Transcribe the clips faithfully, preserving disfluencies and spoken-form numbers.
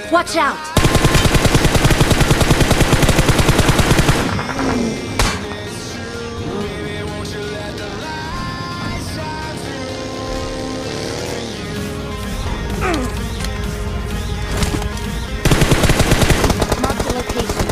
Watch out! Mark the location.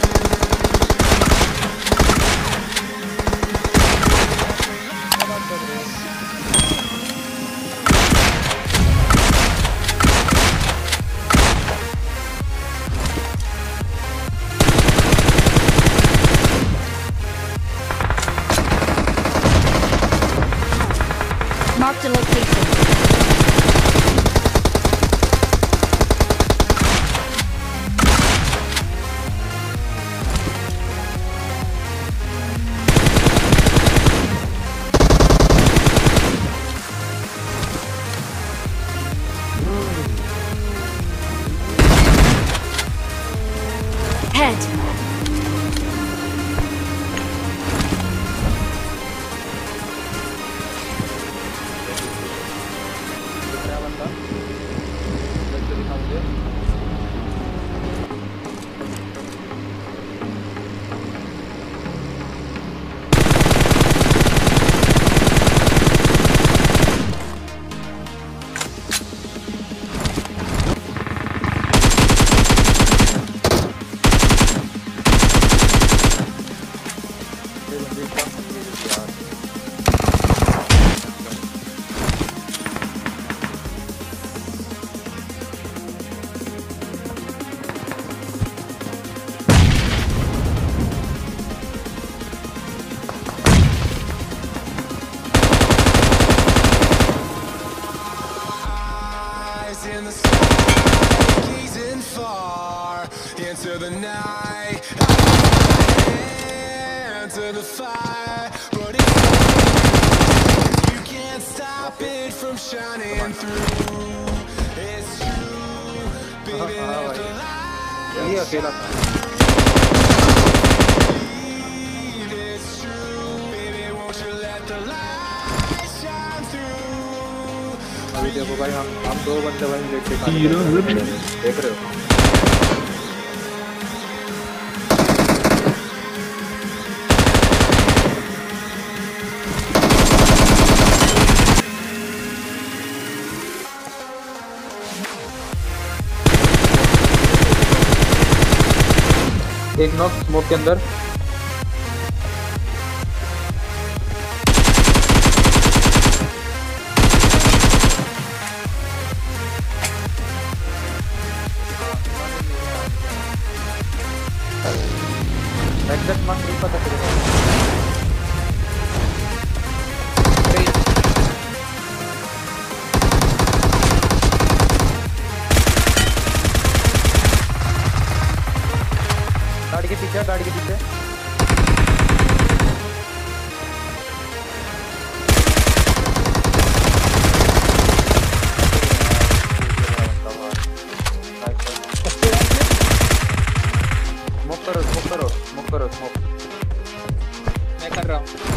Mark the location. Head. In the sky, gazing far into the night, into the fire, but it's you can't stop it from shining through. It's true, baby, let the light shine. It's true, baby, won't you let the light shine through. अभी देखो भाई हम हम दो बंदे वहीं late के देख रहे हो एक नॉक स्मोक के अंदर एग्जैक्ट मार्क नहीं पता चलेगा गाड़ी के पीछे गाड़ी के पीछे स्मोक करो स्मोक करो स्मोक करो स्मोक मैं कर रहा हूँ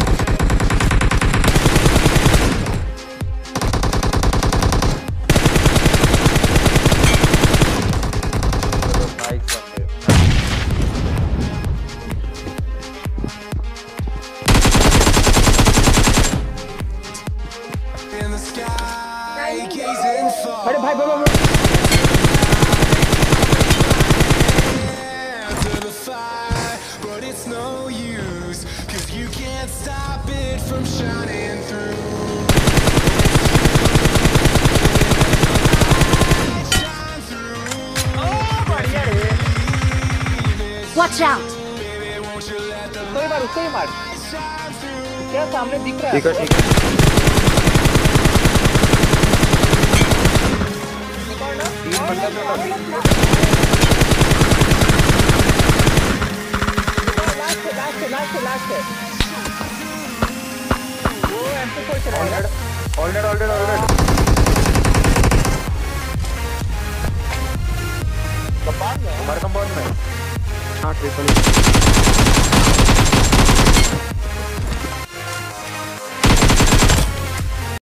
अरे भाई भाई भाई but it's no use, cause you can't stop it from shining through. Shine through. oh बढ़िया है Watch out! कोई बार उसको ही मार क्या सामने दिख रहा है ठीक है ठीक है तीन बंदा था लास्ट लास्ट लास्ट लास्ट वो एमपी कोई चला रहा ऑलरेडी ऑलरेडी ऑलरेडी कंपाउंड में हमारे कंपाउंड में हां ट्रिपल